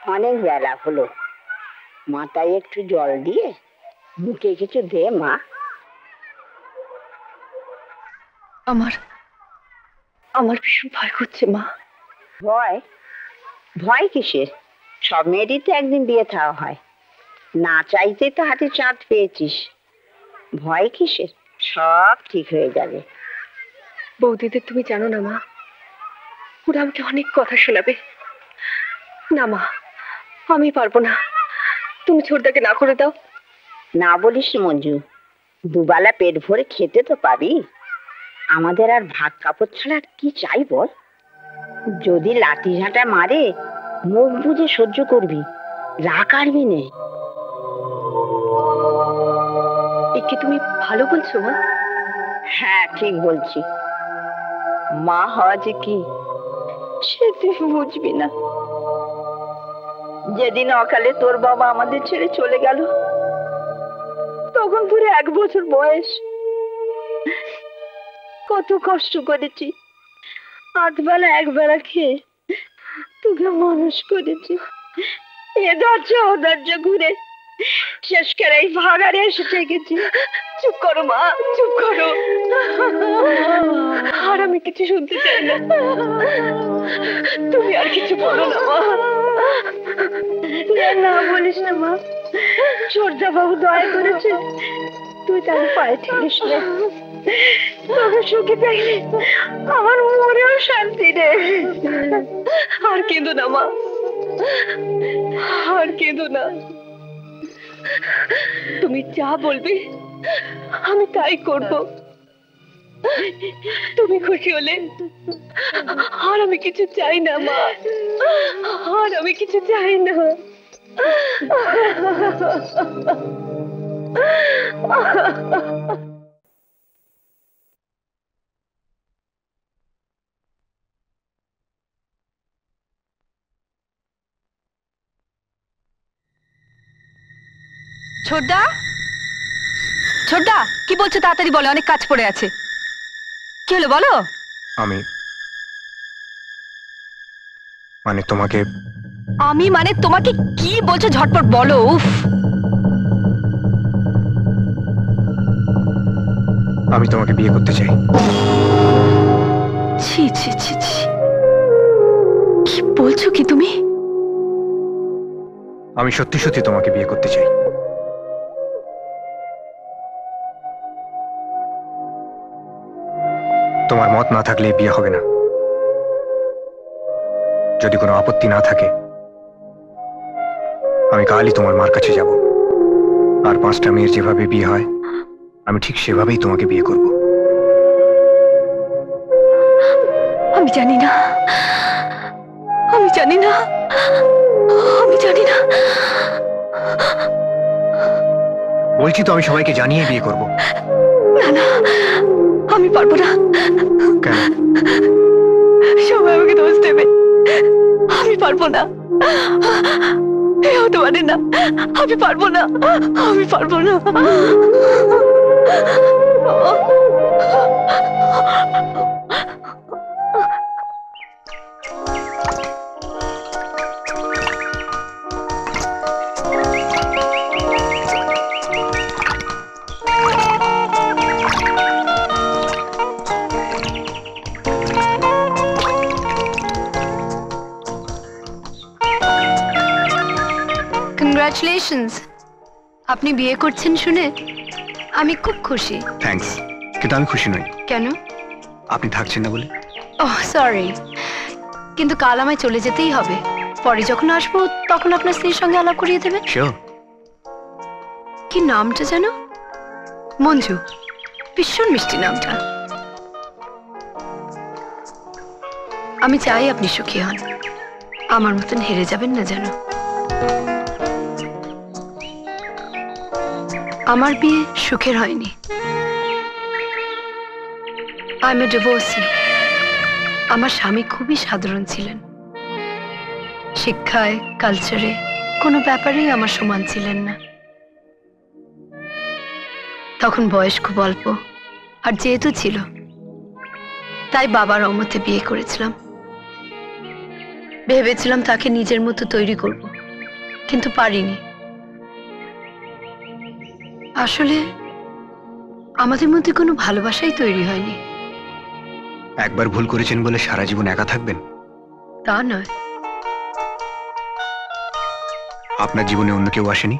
অনেক বেলা হলো, মাথায় একটু জল দিয়ে মুখে কিছু দে মা। আমার আমার ভীষণ ভয় করছে মা। ভয়? ভয় কিসের? সব মেয়েরই তো একদিন বিয়ে থাওয়া হয়, না চাইতে তো হাতে চাঁদ পেয়েছিস, ভয় কিসের? সব ঠিক হয়ে যাবে। বৌদিদের তুমি জানো না মা, ওরা আমাকে অনেক কথা শোনাবে। না মা, আমি পারবো না, তুমি ছোটদাকে না করে দাও। না বলিস মঞ্জু, দুবেলা পেট ভরে খেতে তো পাবি, আমাদের আর ভাত কাপড় ছাড়া আর কি চাই বল? যদি লাঠি ঝাঁটা মারে মুখ বুঝে সহ্য করবি, রাগ আরবি নে। একে তুমি ভালো বলছো মা? হ্যাঁ ঠিক বলছি। মা হওয়া যে কি সে তুই বুঝবি না। যেদিন অকালে তোর বাবা আমাদের ছেড়ে চলে গেল, তখন পুরো 1 বছর বয়স। কত কষ্ট করেছি, আধবেলা একবেলা খেয়ে তোকে মানুষ করেছি। এ দরজা ও দরজা ঘুরে শেষ করে এই ভাগারে এসে ঠেকেছি। চুপ করো মা, চুপ করো, আর আমি কিছু শুনতে চাই না। তুমি আর কিছু বলো না মা। তুই আর না বলিস না মা, ছোটদা বাবু দয়া করেছে, তুই তার পায়ে ঠেলিস না। তোকে সুখে পাইলে আমার মনেও শান্তি রে। আর কেঁদো না মা, আর কেঁদো না। তুমি যা বলবে আমি তাই করব। তুমি খুশি হলে আর আমি কিছু চাই না মা, আর আমি কিছু চাই না। ছোটদা, ছোটদা কি বলছো? তাড়াতাড়ি বলো, অনেক কাজ পড়ে আছে। কি হলো বলো? আমি তোমাকে তোমাকে কি বলছো? ঝটপট বলো। উফ, আমি তোমাকে বিয়ে করতে চাই। ছি ছি ছি ছি, কি বলছো কি তুমি? আমি সত্যি সত্যি তোমাকে বিয়ে করতে চাই। তোমার মত না থাকলে বিয়ে হবে না। যদি কোনো আপত্তি না থাকে আমি কালই তোমার মার কাছে যাব, আর 5টা মেয়ের যেভাবে বিয়ে হয় আমি ঠিক সেভাবেই তোমাকে বিয়ে করব। আমি জানি না, আমি জানি না, আমি জানি না। বলছি তো আমি সবাইকে জানিয়ে বিয়ে করব। না না, আমি পারবো না। কেন? সবাই আমাকে দোষ দেবে, আমি পারবো না। এ হতে পারে না, আমি পারবো না, আমি পারবো না। কংগ্রাচুলেশনস, আপনি বিয়ে করছেন শুনে আমি খুব খুশি। থ্যাঙ্কস, কিন্তু আমি খুশি নই। কেন? আপনি থাকছেন না বলে। ওহ সরি, কিন্তু কাল আমায় চলে যেতেই হবে। পরে যখন আসবো তখন আপনার স্ত্রীর সঙ্গে আলাপ করিয়ে দেবেন। শিওর। কি নামটা যেন? মঞ্জু, ভীষণ মিষ্টি নামটা। আমি চাই আপনি সুখী হন, আমার মতন হেরে যাবেন না যেন। আমার বিয়ে সুখের হয়নি। I am a divorcee. আমার স্বামী খুবই সাধারণ ছিলেন, শিক্ষায় কালচারে কোনো ব্যাপারেই আমার সমান ছিলেন না। তখন বয়স খুব অল্প, আর যেহেতু ছিল তাই বাবার অমতে বিয়ে করেছিলাম। ভেবেছিলাম তাকে নিজের মতো তৈরি করব। কিন্তু পারিনি। আসলে আমাদের মধ্যে কোনো ভালোবাসাই তৈরি হয়নি। একবার ভুল করেছেন বলে সারা জীবন একা থাকবেন তা নয়। আপনার জীবনে অন্য কেউ আসেনি?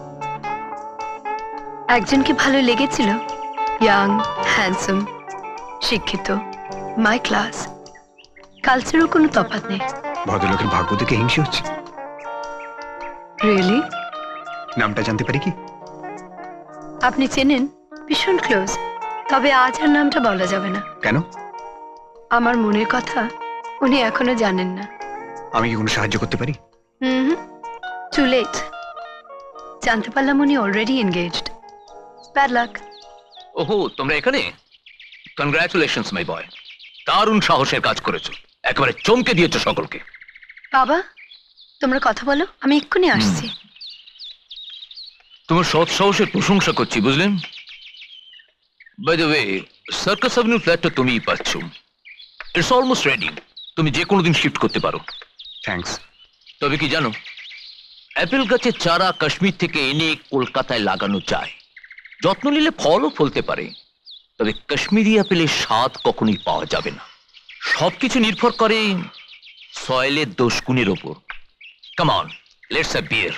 একজনকে ভালো লেগেছিল, ইয়াং, হ্যান্ডসাম, শিক্ষিত, মাই ক্লাস, কালচারও কোনো তফাৎ নেই। ভদ্রলোকের ভাগ্য দেখে হিংসে হচ্ছে। রিয়েলি? নামটা জানতে পারি কি? আপনি চেনেন? ভীষণ ক্লোজ, তবে আজ আর নামটা বলা যাবে না। কেন? আমার মনের কথা উনি এখনো জানেন না। আমি কি কোনো সাহায্য করতে পারি? Too late. জানতে পারলাম উনি অলরেডি এনগেজড। Bad luck. ওহো, তোমরা এখানে? কনগ্রাচুলেশনস মাই বয়, দারুণ সাহসের কাজ করেছো, একেবারে চমকে দিয়েছো সকলকে। বাবা, তোমরা কথা বলো, আমি এক্ষুনি আসছি। তোমার সৎ সাহসের প্রশংসা করছি, বুঝলেন? By the way, Circus Avenue ফ্ল্যাটটা তুমিই পাচ্ছ। ইটস অলমোস্ট রেডি, তুমি যে কোনো দিন শিফট করতে পারো। থ্যাঙ্কস। তবে কি জানো, অ্যাপেল গাছের চারা কাশ্মীর থেকে এনে কলকাতায় লাগানো যায়, যত্ন নিলে ফলও ফলতে পারে, তবে কাশ্মীরি অ্যাপেলের স্বাদ কখনোই পাওয়া যাবে না। সবকিছু নির্ভর করে সয়েলের দোষগুণের ওপর। Come on, let's have beer.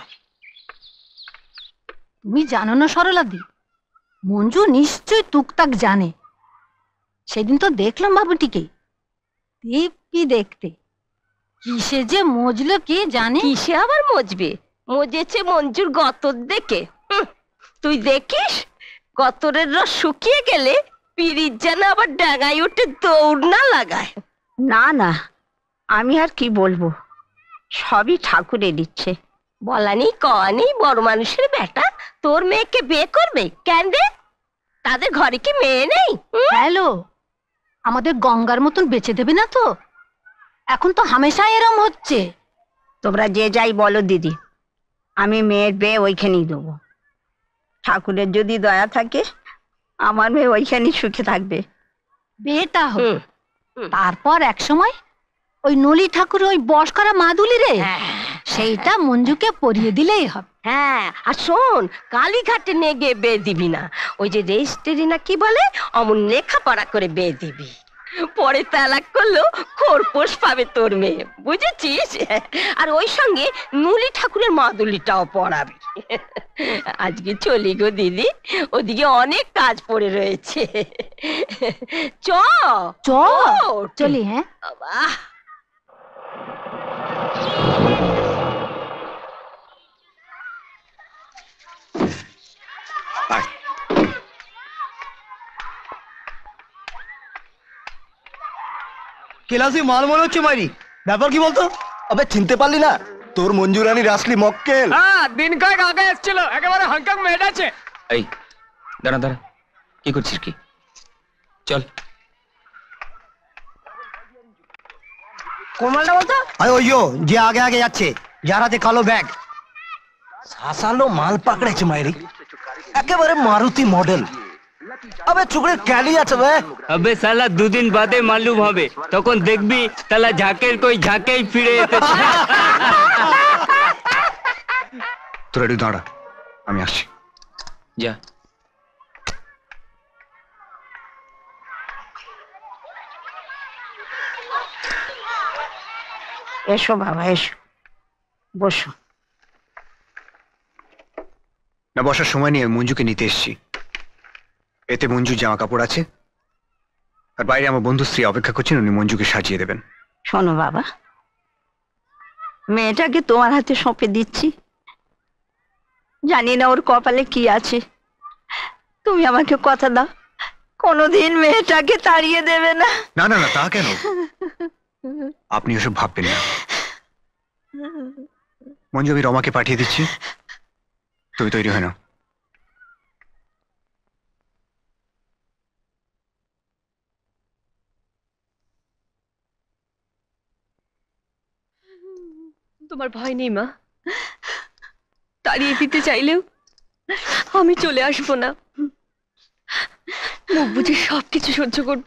তুমি জানো না সরলাদি, মঞ্জু নিশ্চয় টুকটাক জানে। সেদিন তো দেখলাম বাবুটিকে দিব্যি দেখতে, কিসে যে মজলো কে জানে। কিসে আবার মজবে? মজেছে মঞ্জুর গতর দেখে। তুই দেখিস, গতরের রস শুকিয়ে গেলে পিরিত যেন আবার ডাঙায় উঠে দৌড় না লাগায়। না না, আমি আর কি বলবো, সবই ঠাকুরের ইচ্ছে। বলানি কওয়ানি বড় মানুষের বেটা তোর মেয়েকে বিয়ে করবে কেন রে? তাদের ঘরে কি মেয়ে নেই? হ্যালো, আমাদের গঙ্গার মতন বেঁচে দেবে না তো? এখন তো হামেশা এরম হচ্ছে। তোমরা যে যাই বলো দিদি, আমি মেয়ের বিয়ে ওইখানেই দেবো। ঠাকুরের যদি দয়া থাকে, আমার মেয়ে ওইখানেই সুখে থাকবে। বিয়েটা হোক, তারপর এক সময় ওই নলি ঠাকুর ওই বস করা মাদুলি রে, সেইটা মঞ্জুকে পরিয়ে দিলেই হবে। হ্যাঁ, আর শোন, কালীঘাটে নিয়ে গিয়ে বিয়ে দিবি না, ওই যে রেজিস্ট্রি না কি বলে, অমন লেখাপড়া করে বিয়ে দিবি। পরে তালাক করলেও খোরপোশ পাবে তোর মেয়ে, বুঝেছিস? আর ওই সঙ্গে নুলি ঠাকুরের মাদুলিটাও পড়াবি। আজকে চলি গো দিদি, ওদিকে অনেক কাজ পড়ে রয়েছে। চ চ চলি। হ্যাঁ, বাহ, আয়। কেলাসি মাল মনে হচ্ছে মাইরি, ব্যাপার কি বলতো? আবে চিনতে পারলি না? তোর মঞ্জুরানি রাসলি মক্কেল। হ্যাঁ, দিন কয়েক আগে এসেছিল, একেবারে হাঙ্কাং মেয়েটাছে। এই দাঁড়া দাঁড়া, কি করছিস কি? চল। কোন মালটা বলতো? আরে ওইও যে আগে আগে যাচ্ছে, যার হাতে কালো ব্যাগ। শাসালো মাল পাকড়েছে মাইরি, একেবারে মারুতি মডেল। আবে চুকড়ে ক্যালি আছে বে। আবে সালা দুদিন বাদে মালুম হবে, তখন দেখবি তালা ঝাঁকের কই ঝাঁকেই ফিরে এসেছে। তোরা একটু দাঁড়া, আমি আসছি। যা। এসো বাবা, এসো, বসো। না, বসার সময় নিয়ে মঞ্জুকে নিতে এসছি। এতে মঞ্জুর জামা কাপড় আছে, আর বাইরে আমার বন্ধু স্ত্রী অপেক্ষা করছেন, উনি মঞ্জুকে সাজিয়ে দেবেন। শোনো বাবা, মেয়েটাকে তোমার হাতে সঁপে দিচ্ছি। জানি না ওর কপালে কি আছে, তুমি আমাকে কথা দাও, কোনোদিন মেয়েটাকে তাড়িয়ে দেবে না। না না না, তা কেন? আপনি ওসব ভাববেন না মঞ্জু, আমি রমাকে পাঠিয়ে দিচ্ছি, তুমি তৈরি হয় না। তোমার ভয় নেই মা, তাড়িয়ে দিতে চাইলেও আমি চলে আসবো না, মুখ বুঝে সবকিছু সহ্য করবো।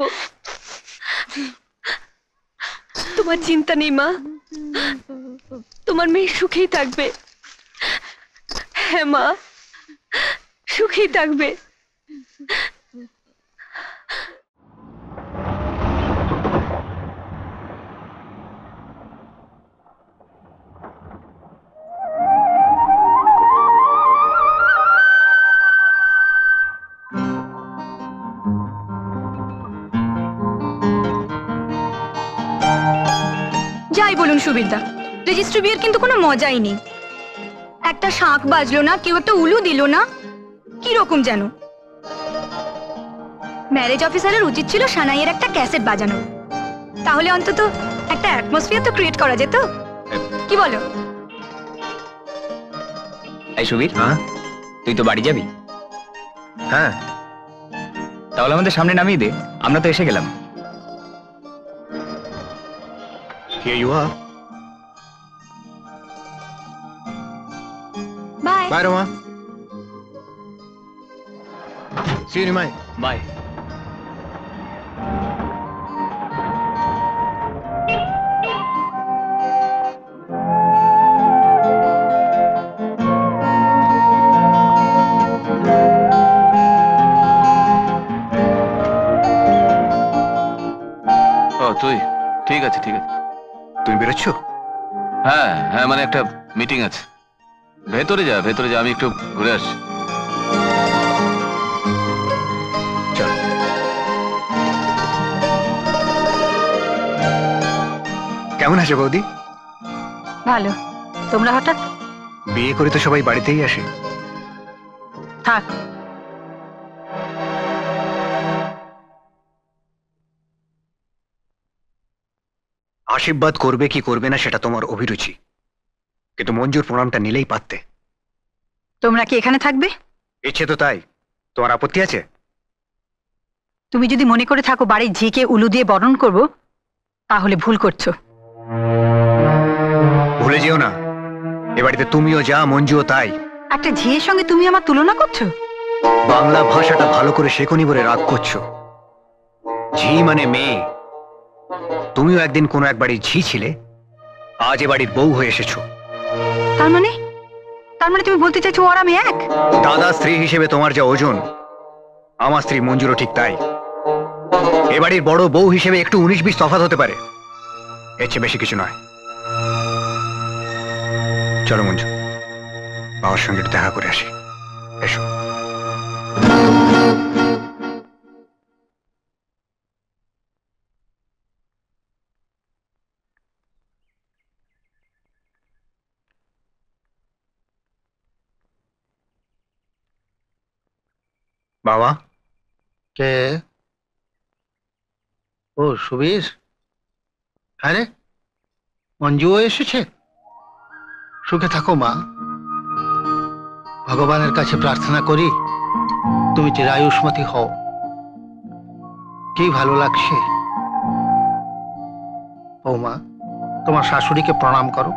তোমার চিন্তা নেই মা, তোমার মেয়ে সুখেই থাকবে। হ্যাঁ মা, সুখী থাকবে। যাই বলুন সুবিরদা, রেজিস্ট্রি বিয়ের কিন্তু কোনো মজাই নেই। একটা শাঁখ বাজলো না, কেউ একটা উলু দিল না, কিরকম যেন। ম্যারেজ অফিসারের উচিত ছিল সানাইয়ের একটা ক্যাসেট বাজানো, তাহলে অন্তত একটা অ্যাটমসফিয়ার তো ক্রিয়েট করা যেত। কি বলো? এই সুবীর, তুই তো বাড়ি যাবি? হ্যাঁ, তাহলে আমাদের সামনে নামিয়ে দে, আমরা তো এসে গেলাম। Here you are. Bye. Bye, Roma. See you, Nimai. Bye. তুই ঠিক আছে, ঠিক আছে। তুমি বেরোচ্ছ? হ্যাঁ হ্যাঁ, মানে একটা মিটিং আছে। ভেতরে যা, ভেতরে যা, আমি একটু ঘুরে আসছি। চল। কেমন আছে বৌদি? ভালো। তোমরা হঠাৎ? বিয়ে করে তো সবাই বাড়িতেই আসে। থাক। আশীর্বাদ করবে কি করবে না সেটা তোমার অভিরুচি, কিন্তু মঞ্জুর প্রণামটা নিলেই পারতে। তোমরা কি এখানে থাকবে? ইচ্ছে তো তাই, তোমার আপত্তি আছে? তুমি যদি মনে করে থাকো বাড়ির ঝিকে উলু দিয়ে বরণ করব, তাহলে ভুল করছো। ভুলে যেও না, এ বাড়িতে তুমিও যা, মঞ্জুও তাই। একটা ঝিয়ের সঙ্গে তুমি আমার তুলনা করছো? বাংলা ভাষাটা ভালো করে শেখনি বলে রাগ করছো। ঝি মানে মেয়ে। তুমিও একদিন কোনো এক বাড়ির ঝি ছিলে, আজ এ বাড়ির বউ হয়ে এসেছো। তার মানে তুমি বলতে চাইছো আর আমি এক? দাদা স্ত্রী হিসেবে তোমার যা ওজন, আমার স্ত্রী মঞ্জুরও ঠিক তাই। এ বাড়ির বড় বউ হিসেবে একটু 19-20 তফাৎ হতে পারে, এর চেয়ে বেশি কিছু নয়। চলো মঞ্জু, বাবার সঙ্গে একটু দেখা করে আসি। এসো। বাবা। কে? ও সুবীর, আরে মঞ্জুও এসেছে। সুখে থাকো মা, ভগবানের কাছে প্রার্থনা করি তুমি চিরায়ুষ্মতি হও। কি ভালো লাগছে। ও মা, তোমার শাশুড়িকে প্রণাম করো।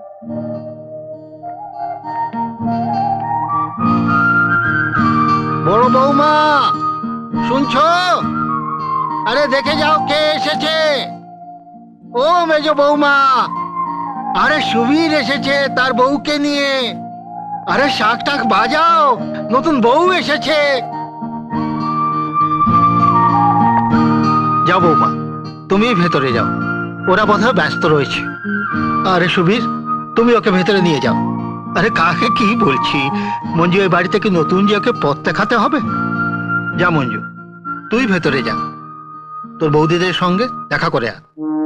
বড় বৌমা, শুনছো? আরে দেখে যাও কে এসেছে। ও মেজ বৌমা, আরে সুবীর এসেছে তার বউকে নিয়ে। আরে শাক টাক বাজাও, নতুন বউ এসেছে। যাও বৌমা, তুমি ভেতরে যাও, ওরা বোধহয় ব্যস্ত রয়েছে। আরে সুবীর, তুমি ওকে ভেতরে নিয়ে যাও। আরে কাকে কি বলছি, মঞ্জু এই বাড়িতে কি নতুন যে ওকে পথ দেখাতে হবে? যা মঞ্জু, তুই ভেতরে যা, তোর বৌদিদের সঙ্গে দেখা করে আয়।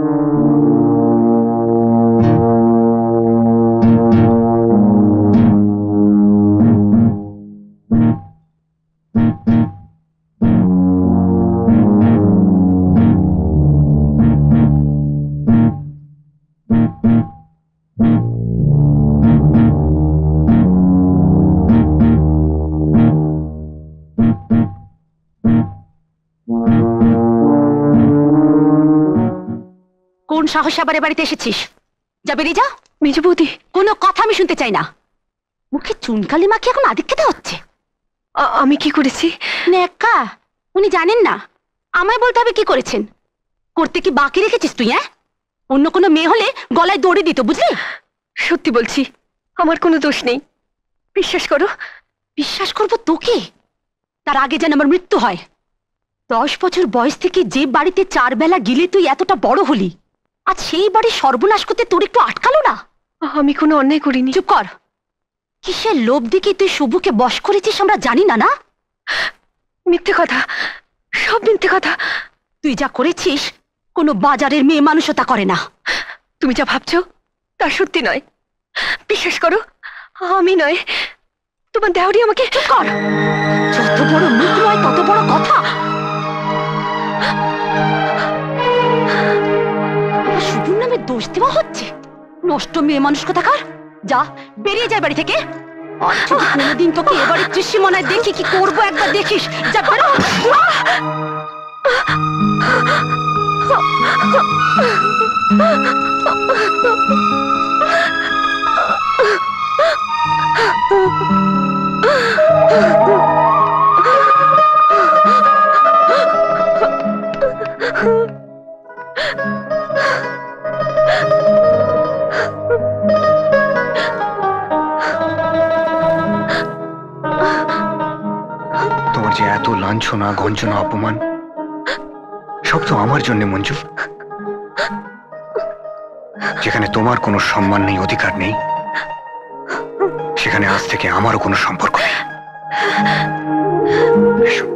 কোন সাহসে আবার এ বাড়িতে এসেছিস? যা বেরিয়ে যা। মেজ বৌদি, কোনো কথা আমি শুনতে চাই না। মুখে চুনকালি মাখি এখন আদিক্ষেতে হচ্ছে। আমি কি করেছি? নেকা, উনি জানেন না, আমায় বলতে হবে কি করেছেন। করতে কি বাকি রেখেছিস তুই? অন্য কোনো মেয়ে হলে গলায় দড়ি দিত, বুঝলি? সত্যি বলছি, আমার কোনো দোষ নেই, বিশ্বাস করো। বিশ্বাস করবো তোকে? তার আগে যেন আমার মৃত্যু হয়। 10 বছর বয়স থেকে যে বাড়িতে 4 বেলা গিলে তুই এতটা বড় হলি, আজ সেই বাড়ির সর্বনাশ করতে তোর একটু আটকালো না? আমি কোনো অন্যায় করিনি। চুপ কর। কিসের লোভ দেখে তুই শুভকে বশ করেছিস আমরা জানি না? না, মিথ্যে কথা, সব মিথ্যে কথা। তুই যা করেছিস কোনো বাজারের মেয়ে মানুষও তা করে না। তুমি যা ভাবছো তা সত্যি নয়, বিশ্বাস করো। আমি নয়, তোমার দেওরি আমাকে। চুপ কর। যত বড় মুখ নয় তত বড় কথা। শুভর নামে দোষ দেওয়া হচ্ছে। নষ্ট মেয়ে মানুষ কোথাকার। যা, বেরিয়ে যায় বাড়ি থেকে। আর যদি কোনোদিন তোকে এবারে ত্রিসীমানায় দেখি কি করবো একবার দেখিস। যা, বেরো। তোমার যে এত লাঞ্ছনা, গঞ্জনা, অপমান সব তো আমার জন্য মঞ্জু। যেখানে তোমার কোনো সম্মান নেই, অধিকার নেই, সেখানে আজ থেকে আমারও কোনো সম্পর্ক নেই। এসো।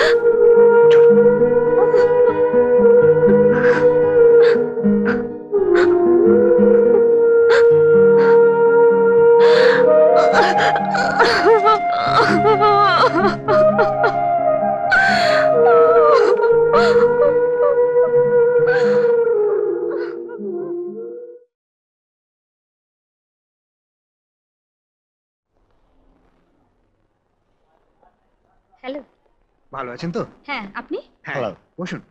হ্যালো। ভালো আছেন তো? হ্যাঁ, আপনি? হ্যাঁ, বসুন।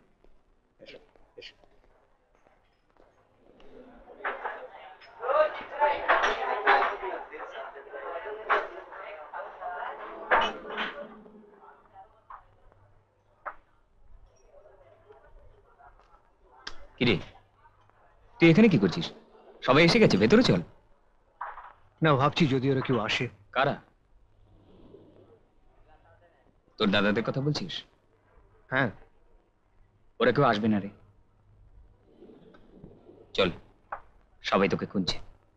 কিরে, তুই এখানে কি করছিস? সবাই এসে গেছে, ভেতরে চল। না, ভাবছি যদি ওরা কেউ আসে। কারা? তোর দাদাদের কথা বলছিস? হ্যাঁ। ওরা কেউ আসবে না রে। চল, সবাই তোকে খুঁজছে।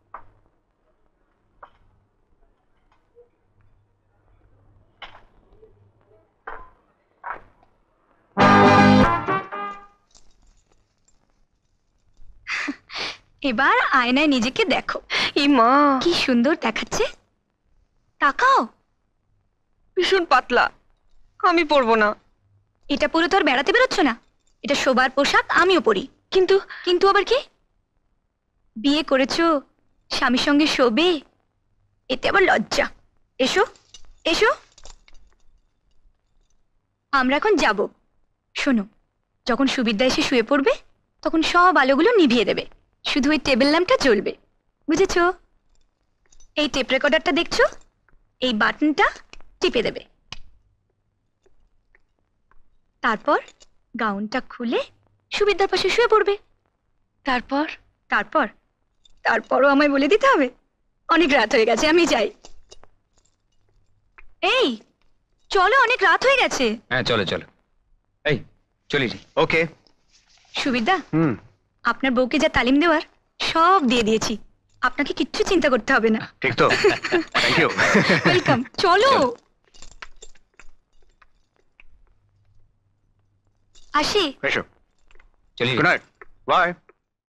এবার আয়নায় নিজেকে দেখো। মা, কি সুন্দর দেখাচ্ছে। তাকাও। ভীষণ পাতলা, আমি পরবো না। এটা পরে তো আর বেড়াতে বেরোচ্ছ না। এটা শোবার পোশাক, আমিও পরি। কিন্তু কিন্তু আবার কি? বিয়ে করেছো, স্বামীর সঙ্গে শোবে, এতে আবার লজ্জা। এসো এসো, আমরা এখন যাব। শোনো, যখন সুবিদ্যা এসে শুয়ে পড়বে তখন সব আলোগুলো নিভিয়ে দেবে, শুধু ওই টেবিল ল্যাম্পটা জ্বলবে, বুঝেছো? এই টেপ রেকর্ডারটা দেখছো, এই বাটনটা টিপে দেবে। তারপর গাউনটা খুলে সুবিদ্যার পাশে শুয়ে পড়বে। তারপর তারপর তারপরও আমায় বলে দিতে হবে। অনেক রাত হয়ে গেছে, আমি যাই। এই চলো, অনেক রাত হয়ে গেছে। হ্যাঁ, চলো চলো। এই চলি রে। ওকে। সুবিদ্যা, আপনার বউকে যা তালিম দেওয়ার সব দিয়ে দিয়েছি, আপনাকে কিচ্ছু চিন্তা করতে হবে না। ঠিক তো? Thank you. ওয়েলকাম। চলো আসি। এসো। চলি। Good night. বাই।